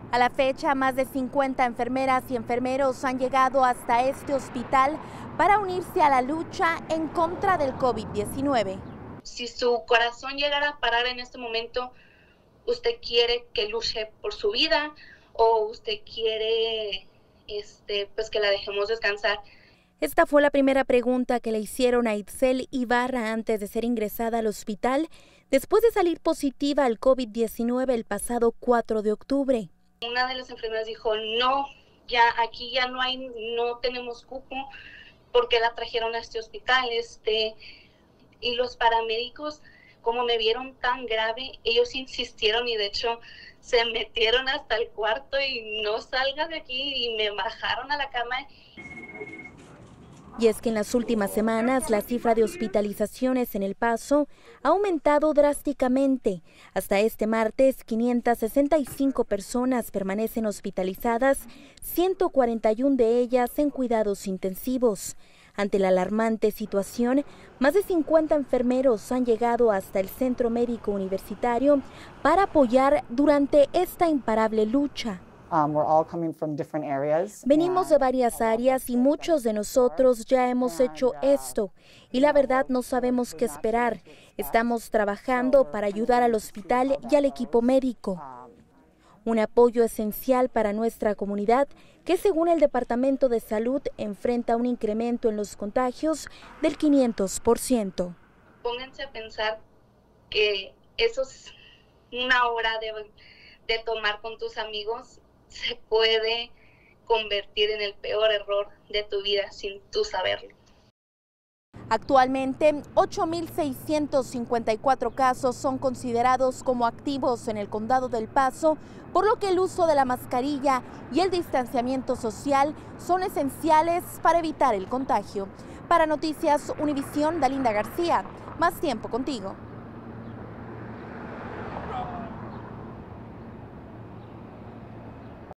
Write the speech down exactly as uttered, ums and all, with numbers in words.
A la fecha, más de cincuenta enfermeras y enfermeros han llegado hasta este hospital para unirse a la lucha en contra del COVID diecinueve. Si su corazón llegara a parar en este momento, ¿usted quiere que luche por su vida o usted quiere este, pues que la dejemos descansar? Esta fue la primera pregunta que le hicieron a Itzel Ibarra antes de ser ingresada al hospital, después de salir positiva al COVID diecinueve el pasado cuatro de octubre. Una de las enfermeras dijo, no, ya aquí ya no hay, no tenemos cupo, porque la trajeron a este hospital, este, y los paramédicos, como me vieron tan grave, ellos insistieron y de hecho se metieron hasta el cuarto y no salga de aquí y me bajaron a la cama. Y es que en las últimas semanas la cifra de hospitalizaciones en El Paso ha aumentado drásticamente. Hasta este martes, quinientas sesenta y cinco personas permanecen hospitalizadas, ciento cuarenta y una de ellas en cuidados intensivos. Ante la alarmante situación, más de cincuenta enfermeros han llegado hasta el Centro Médico Universitario para apoyar durante esta imparable lucha. Um, we're all coming from different areas. Venimos de varias áreas y muchos de nosotros ya hemos hecho esto y la verdad no sabemos qué esperar. Estamos trabajando para ayudar al hospital y al equipo médico. Un apoyo esencial para nuestra comunidad que, según el Departamento de Salud, enfrenta un incremento en los contagios del quinientos por ciento. Pónganse a pensar que eso es una hora de, de tomar con tus amigos, se puede convertir en el peor error de tu vida sin tú saberlo. Actualmente, ocho mil seiscientos cincuenta y cuatro casos son considerados como activos en el condado del Paso, por lo que el uso de la mascarilla y el distanciamiento social son esenciales para evitar el contagio. Para Noticias Univisión, Dalinda García, más tiempo contigo.